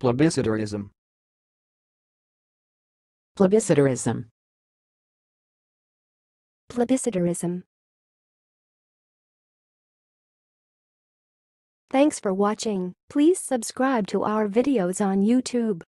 Plebiscitarism. Plebiscitarism. Plebiscitarism. Thanks for watching. Please subscribe to our videos on YouTube.